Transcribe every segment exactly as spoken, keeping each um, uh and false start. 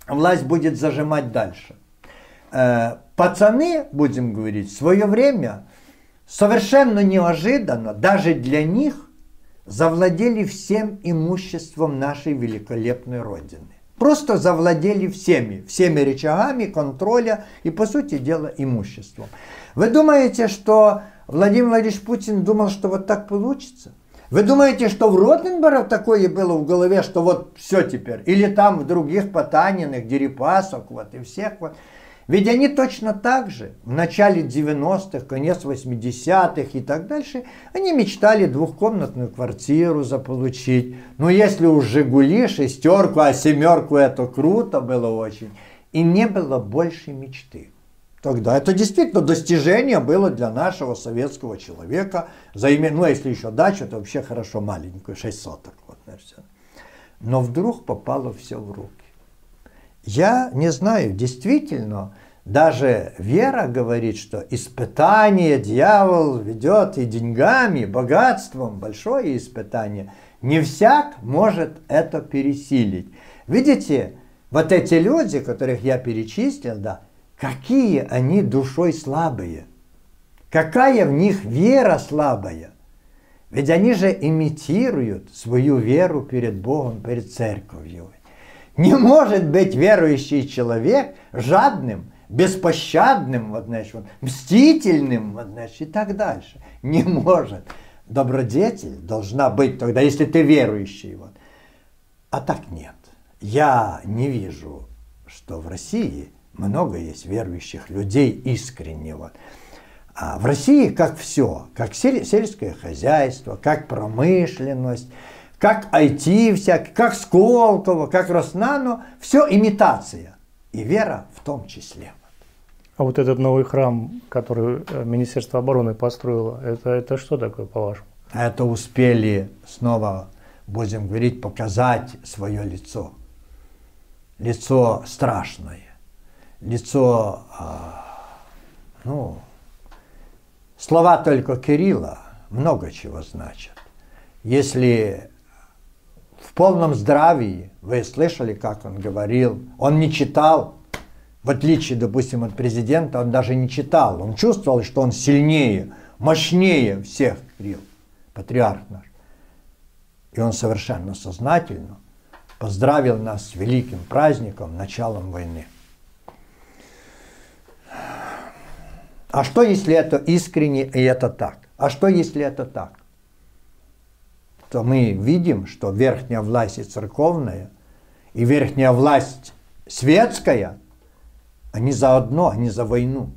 власть будет зажимать дальше. Пацаны, будем говорить, в свое время совершенно неожиданно, даже для них, завладели всем имуществом нашей великолепной Родины. Просто завладели всеми, всеми рычагами контроля и, по сути дела, имуществом. Вы думаете, что Владимир Владимирович Путин думал, что вот так получится? Вы думаете, что в Ротенберге такое было в голове, что вот все теперь? Или там в других Потаниных, Дерипасок, вот и всех вот. Ведь они точно так же в начале девяностых, конец восьмидесятых и так дальше, они мечтали двухкомнатную квартиру заполучить. Но если уж «Жигули», шестерку, а семерку это круто было очень. И не было больше мечты. Тогда это действительно достижение было для нашего советского человека. Ну, а если еще дачу, то вообще хорошо маленькую, шесть соток. Вот, но вдруг попало все в руки. Я не знаю, действительно, даже Вера говорит, что испытание дьявол ведет и деньгами, и богатством, большое испытание. Не всяк может это пересилить. Видите, вот эти люди, которых я перечислил, да, какие они душой слабые, какая в них вера слабая. Ведь они же имитируют свою веру перед Богом, перед церковью. Не может быть верующий человек жадным, беспощадным, вот, знаешь, вот, мстительным, вот, знаешь, и так дальше. Не может. Добродетель должна быть тогда, если ты верующий. Вот. А так нет. Я не вижу, что в России много есть верующих людей искренне. Вот. А в России как все, как сельское хозяйство, как промышленность, как ай ти всякие, как Сколково, как Роснано, все имитация. И вера в том числе. А вот этот новый храм, который Министерство обороны построило, это, это что такое, по-вашему? Это успели снова, будем говорить, показать свое лицо. Лицо страшное. Лицо, ну, слова только Кирилла много чего значат. Если в полном здравии, вы слышали, как он говорил, он не читал, в отличие, допустим, от президента, он даже не читал, он чувствовал, что он сильнее, мощнее всех, Кирилл, патриарх наш. И он совершенно сознательно поздравил нас с великим праздником, началом войны. А что, если это искренне и это так? А что, если это так? То мы видим, что верхняя власть и церковная, и верхняя власть светская, они заодно, они за войну.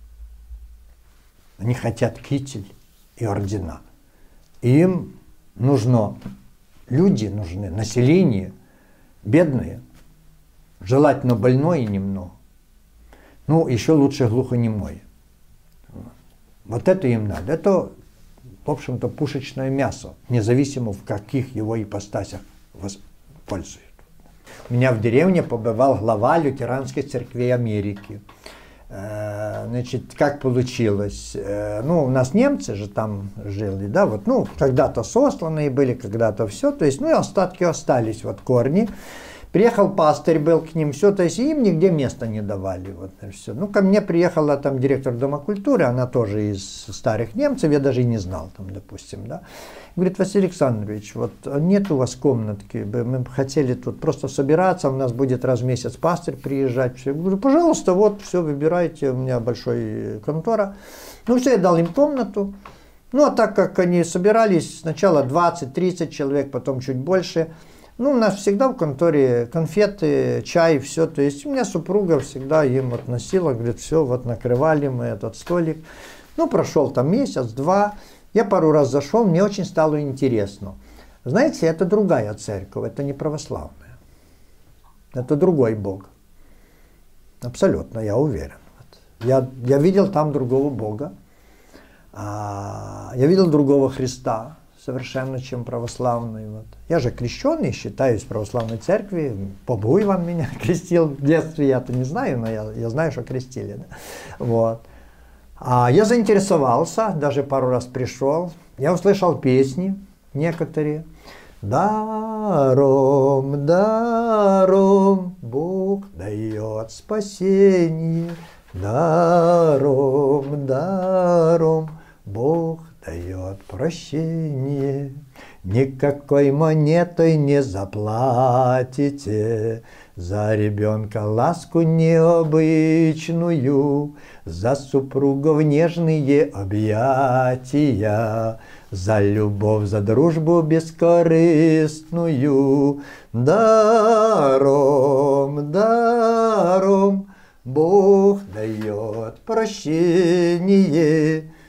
Они хотят китель и ордена. И им нужно, люди нужны, население бедное, желательно больное немного. Ну, еще лучше глухонемое. Вот это им надо. Это, в общем-то, пушечное мясо, независимо в каких его ипостасях пользуют. У меня в деревне побывал глава лютеранской церкви Америки. Значит, как получилось? Ну, у нас немцы же там жили, да, вот, ну, когда-то сосланные были, когда-то все, то есть, ну, и остатки остались, вот, корни. Приехал пастырь, был к ним, все, то есть им нигде места не давали. Вот, все. Ну, ко мне приехала там директор Дома культуры, она тоже из старых немцев, я даже и не знал, там, допустим, да. Говорит: Василий Александрович, вот нет у вас комнатки, мы бы хотели тут просто собираться, у нас будет раз в месяц пастырь приезжать. Все. Я говорю: пожалуйста, вот, все, выбирайте, у меня большая контора. Ну, все, я дал им комнату. Ну, а так как они собирались, сначала двадцать-тридцать человек, потом чуть больше. Ну, у нас всегда в конторе конфеты, чай, все. То есть у меня супруга всегда им относила, говорит: все, вот накрывали мы этот столик. Ну, прошел там месяц-два. Я пару раз зашел, мне очень стало интересно. Знаете, это другая церковь, это не православная. Это другой Бог. Абсолютно, я уверен. Я, я видел там другого Бога. А, я видел другого Христа. Совершенно, чем православный. Вот. Я же крещеный, считаюсь в православной церкви. Поп Иван меня крестил в детстве, я-то не знаю, но я, я знаю, что крестили. Да? Вот. А я заинтересовался, даже пару раз пришел. Я услышал песни некоторые. Даром, даром, Бог дает спасение, даром, даром, Бог дает прощение. Никакой монетой не заплатите за ребенка ласку необычную, за супругов нежные объятия, за любовь, за дружбу бескорыстную. Даром, даром Бог дает прощение,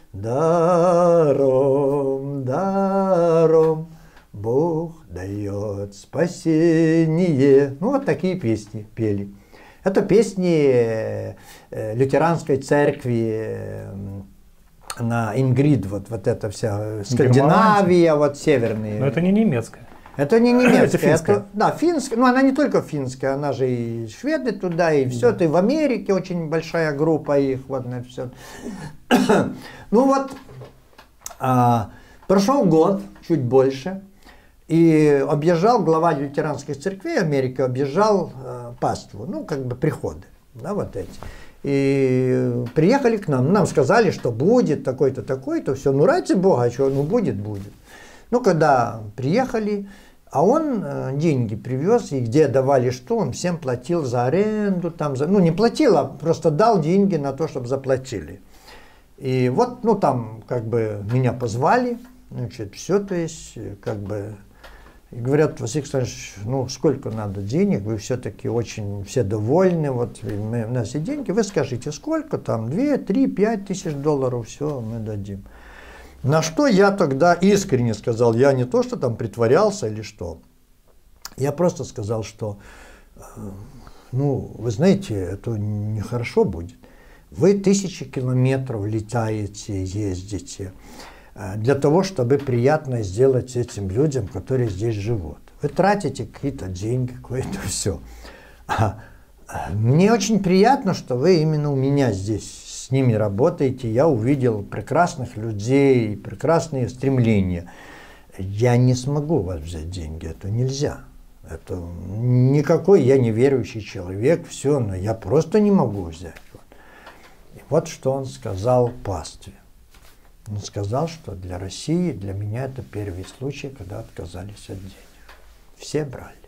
даром, даром Бог дает спасение. Ну, вот такие песни пели. Это песни лютеранской церкви на Ингрид, вот, вот эта вся Скандинавия, вот северные. Но это не немецкая. Это не немецкая. Это финская. Это, да, финская. Но она не только финская, она же и шведы туда, и все. Да. И в Америке очень большая группа их. Вот на все. Ну вот, а, прошел год, чуть больше, и объезжал глава лютеранских церквей Америки, объезжал а, паству, ну как бы приходы, да, вот эти. И приехали к нам, нам сказали, что будет такой-то, такой-то, все, ну ради Бога, что, ну будет, будет. Ну когда приехали, а он э, деньги привез, и где давали что, он всем платил за аренду, там, за, ну не платил, а просто дал деньги на то, чтобы заплатили. И вот, ну там, как бы, меня позвали, значит, все, то есть, как бы, и говорят, Василий Александрович, ну сколько надо денег, вы все-таки очень все довольны, вот мы, у нас есть деньги, вы скажите, сколько там, две, три, пять тысяч долларов, все, мы дадим. На что я тогда искренне сказал, я не то, что там притворялся или что, я просто сказал, что, ну, вы знаете, это нехорошо будет. Вы тысячи километров летаете, ездите, для того, чтобы приятно сделать этим людям, которые здесь живут. Вы тратите какие-то деньги, какое-то все. Мне очень приятно, что вы именно у меня здесь с ними работаете. Я увидел прекрасных людей, прекрасные стремления. Я не смогу у вас взять деньги, это нельзя. Это никакой я неверующий человек, все, но я просто не могу взять. И вот что он сказал пастве. Он сказал, что для России, для меня это первый случай, когда отказались от денег. Все брали.